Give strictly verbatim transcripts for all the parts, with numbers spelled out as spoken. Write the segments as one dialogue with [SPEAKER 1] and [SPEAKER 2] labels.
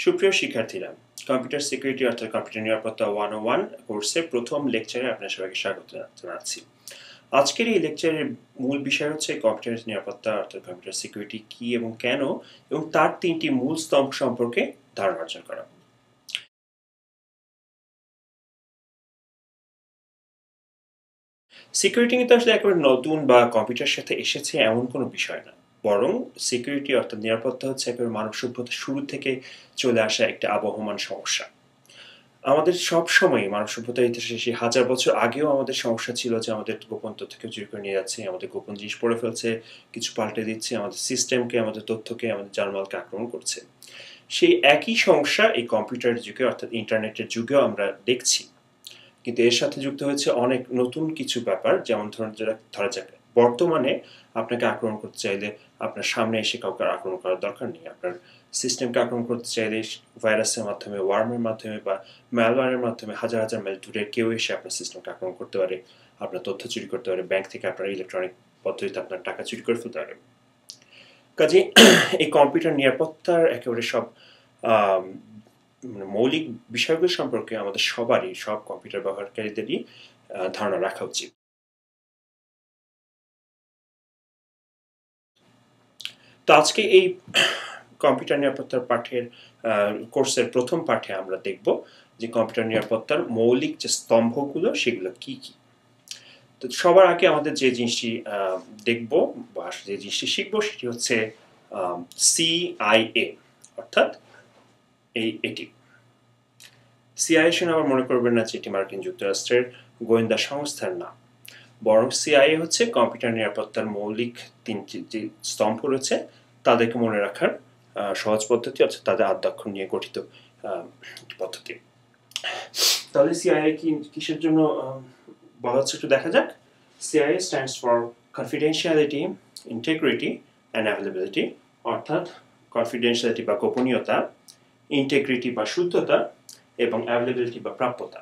[SPEAKER 1] সুপ্রিয় শিক্ষার্থীরা, computer security অর্থাৎ কম্পিউটার নিরাপত্তা ওয়ান ও ওয়ান কোর্সের প্রথম লেকচারে আপনার সবাইকে স্বাগত জানাচ্ছি। আজকের এই লেকচারের মূল বিষয় হচ্ছে কম্পিউটার নিরাপত্তা অর্থাৎ কম্পিউটার সিকিউরিটি কি এবং কেন, এবং তার তিনটি মূল স্তম্ভ সম্পর্কে ধারণা অর্জন করা। সিকিউরিটি কিন্তু আসলে একেবারে নতুন বা কম্পিউটারের সাথে এসেছে এমন কোনো বিষয় না, বরং সিকিউরিটি অর্থাৎ নিরাপত্তা হচ্ছে একেবারে মানব সভ্যতার শুরু থেকে চলে আসা একটা আবহমান সমস্যা। আমাদের সব সময় মানব সভ্যতার ইতিহাসে সেই হাজার বছর আগেও আমাদের সমস্যা ছিল যে আমাদের গোপন তথ্যকে চুরি করে নিয়ে যাচ্ছে, আমাদের গোপন জিনিস পড়ে ফেলছে, কিছু পাল্টে দিচ্ছে, আমাদের সিস্টেমকে, আমাদের তথ্যকে, আমাদের জানমালকে আক্রমণ করছে। সেই একই সমস্যা এই কম্পিউটারের যুগে অর্থাৎ ইন্টারনেটের যুগেও আমরা দেখছি, কিন্তু এর সাথে যুক্ত হয়েছে অনেক নতুন কিছু ব্যাপার। যেমন ধরুন, ধরা যাক বর্তমানে আপনাকে আক্রমণ করতে চাইলে আপনার সামনে এসে কাউকে আক্রমণ করার দরকার নেই। আপনার সিস্টেমকে আক্রমণ করতে চাইলে ভাইরাসের মাধ্যমে, ওয়ার্মের মাধ্যমে বা ম্যালওয়্যারের মাধ্যমে হাজার হাজার মাইল দূরে কেউ এসে আপনার সিস্টেমকে আক্রমণ করতে পারে, আপনার তথ্য চুরি করতে পারে, ব্যাংক থেকে আপনার ইলেকট্রনিক পদ্ধতিতে আপনার টাকা চুরি করে ফেলতে পারে। কাজে এই কম্পিউটার নিরাপত্তার একেবারে সব মৌলিক বিষয়গুলো সম্পর্কে আমাদের সবারই, সব কম্পিউটার ব্যবহারকারীদেরই ধারণা রাখা উচিত। তো আজকে এই কম্পিউটার নিরাপত্তার পাঠের কোর্সের প্রথম পাঠে আমরা দেখব যে কম্পিউটার নিরাপত্তার মৌলিক যে স্তম্ভগুলো সেগুলো কি কি। তো সবার আগে আমাদের যে জিনিসটি দেখব বা যে জিনিসটি শিখবো সেটি হচ্ছে সিআইএ, অর্থাৎ এই এটি। সিআইএ শুনে আবার মনে করবেন না যে এটি মার্কিন যুক্তরাষ্ট্রের গোয়েন্দা সংস্থার নাম, বরং সিআইএ হচ্ছে কম্পিউটার নিরাপত্তার মৌলিক তিনটি যে স্তম্ভ রয়েছে তাদেরকে মনে রাখার সহজ পদ্ধতি, অর্থাৎ তাদের আদ্যাক্ষর নিয়ে গঠিত পদ্ধতি। তাহলে সিআইএ কি কিসের জন্য বলা হচ্ছে একটু দেখা যাক। CIA stands for confidentiality, integrity and availability, অর্থাৎ কনফিডেন্সিয়ালিটি বা গোপনীয়তা, ইন্টিগ্রিটি বা শুদ্ধতা এবং অ্যাভেলেবিলিটি বা প্রাপ্যতা।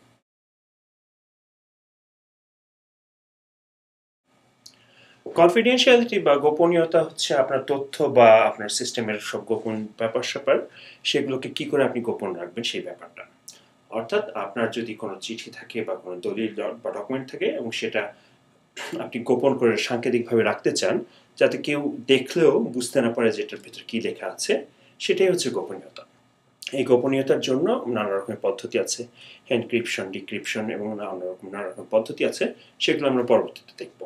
[SPEAKER 1] কনফিডেন্সিয়ালিটি বা গোপনীয়তা হচ্ছে আপনার তথ্য বা আপনার সিস্টেমের সব গোপন ব্যাপার স্যাপার সেগুলোকে কি করে আপনি গোপন রাখবেন সেই ব্যাপারটা। অর্থাৎ আপনার যদি কোনো চিঠি থাকে বা কোনো দলিল বা ডকুমেন্ট থাকে এবং সেটা আপনি গোপন করে সাংকেতিকভাবে রাখতে চান যাতে কেউ দেখলেও বুঝতে না পারে যে এটার ভিতরে কি লেখা আছে, সেটাই হচ্ছে গোপনীয়তা। এই গোপনীয়তার জন্য নানা রকমের পদ্ধতি আছে, এনক্রিপশন, ডিক্রিপশন এবং নানা রকম নানা রকম পদ্ধতি আছে, সেগুলো আমরা পরবর্তীতে দেখব।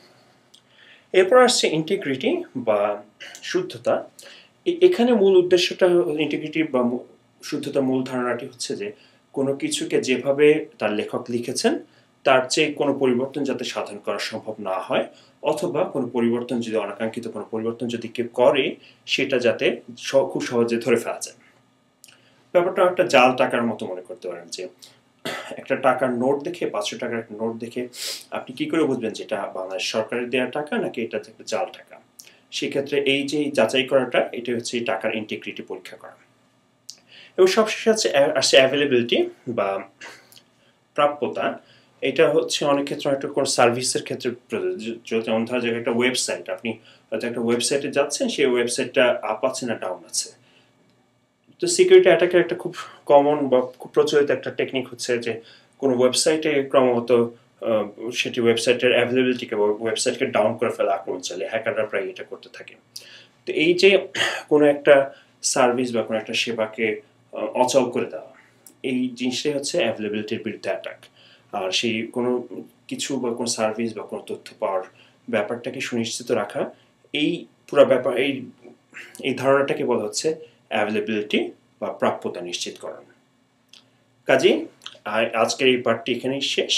[SPEAKER 1] এরপর আসছে ইন্টিগ্রিটি বা শুদ্ধতা। এখানে মূল উদ্দেশ্যটা, ইন্টিগ্রিটি বা শুদ্ধতা মূল ধারণাটি হচ্ছে যে কোনো কিছুকে যেভাবে তার লেখক লিখেছেন তার চেয়ে কোনো পরিবর্তন যাতে সাধন করা সম্ভব না হয়, অথবা কোনো পরিবর্তন যদি অনাকাঙ্ক্ষিত কোনো পরিবর্তন যদি কেউ করে সেটা যাতে খুব সহজে ধরে ফেলা যায়। ব্যাপারটা একটা জাল টাকার মতো মনে করতে পারেন, যে একটা টাকার নোট দেখে, পাঁচশো টাকার একটা নোট দেখে আপনি কি করে বুঝবেন যেটা বাংলাদেশ সরকারের দেওয়া টাকা নাকি এটা একটা জাল টাকা। সেক্ষেত্রে এই যে যাচাই করাটা, এটা হচ্ছে টাকার ইন্টিগ্রিটি পরীক্ষা করা। এবং সবশেষে আছে আসছে অ্যাভেলেবিলিটি বা প্রাপ্যতা। এটা হচ্ছে অনেক ক্ষেত্রে একটা কোনো সার্ভিসের ক্ষেত্রে প্রযোজ্য। যেমন ধরা যাক একটা ওয়েবসাইট, আপনি হয়তো একটা ওয়েবসাইটে যাচ্ছেন, সেই ওয়েবসাইটটা আপ আছে না ডাউন আছে। তো সিকিউরিটি অ্যাটাকের একটা খুব কমন বা খুব প্রচলিত একটা টেকনিক হচ্ছে যে কোনো ওয়েবসাইটে ক্রমাগত সেটি ওয়েবসাইটের অ্যাভেলেবিলিটিকে বা ওয়েবসাইটকে ডাউন করে ফেলা আক্রমণ চালিয়ে হ্যাকাররা প্রায় এটা করতে থাকে। তো এই যে কোনো একটা সার্ভিস বা কোনো একটা সেবাকে অচল করে দেওয়া, এই জিনিসটাই হচ্ছে অ্যাভেলেবিলিটির বিরুদ্ধে অ্যাটাক। আর সেই কোনো কিছু বা কোনো সার্ভিস বা কোনো তথ্য পাওয়ার ব্যাপারটাকে সুনিশ্চিত রাখা, এই পুরো ব্যাপার, এই এই ধারণাটাকে বলা হচ্ছে অ্যাভেলেবিলিটি বা প্রাপ্যতা নিশ্চিতকরণ। কাজেই আজকের এই পাঠটি এখানেই শেষ।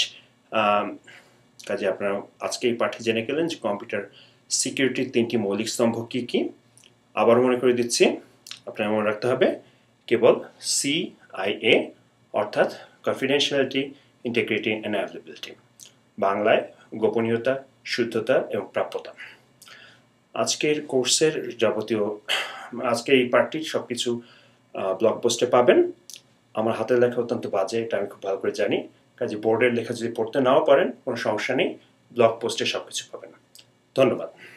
[SPEAKER 1] কাজে আপনারা আজকে এই পাঠে জেনে গেলেন যে কম্পিউটার সিকিউরিটির তিনটি মৌলিক স্তম্ভ কী কী। আবার মনে করে দিচ্ছি, আপনার মনে রাখতে হবে কেবল সিআইএ, অর্থাৎ কনফিডেন্সিয়ালিটি, ইন্টিগ্রিটি অ্যান্ড অ্যাভেলেবিলিটি, বাংলায় গোপনীয়তা, শুদ্ধতা এবং প্রাপ্যতা। আজকের কোর্সের যাবতীয়, আজকে এই পাঠটির সব কিছু ব্লগ পোস্টে পাবেন। আমার হাতের লেখা অত্যন্ত বাজে, এটা আমি খুব ভালো করে জানি। কাজে বোর্ডের লেখা যদি পড়তে নাও পারেন কোনো সমস্যা নেই, ব্লগ পোস্টে সব কিছু পাবেন। ধন্যবাদ।